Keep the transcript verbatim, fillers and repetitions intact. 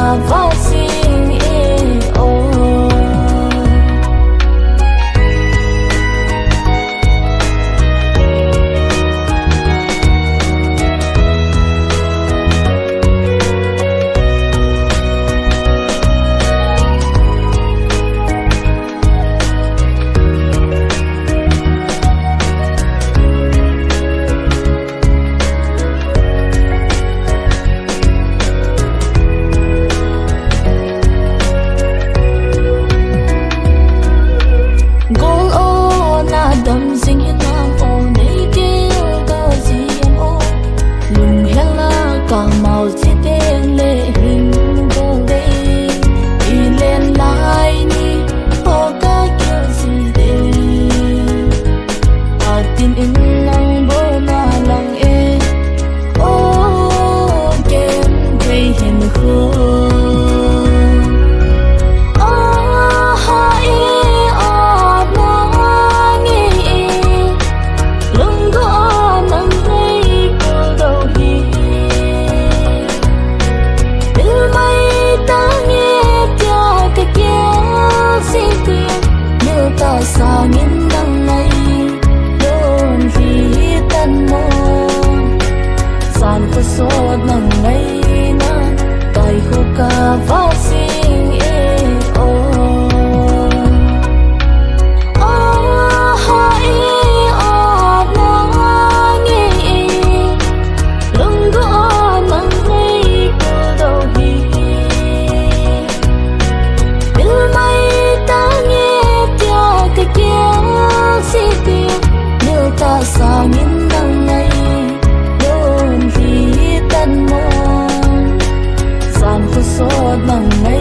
va sing e o JING'IN đằng này đồn vì tân môn san có số đằng này na cài khô ca va sing e o a ha e a na nghe lưng có nắng này cô đâu hi bil mai ta nghe tia cái kia si tia nếu ta JING'IN đằng này đồn vì tân môn san có số đằng này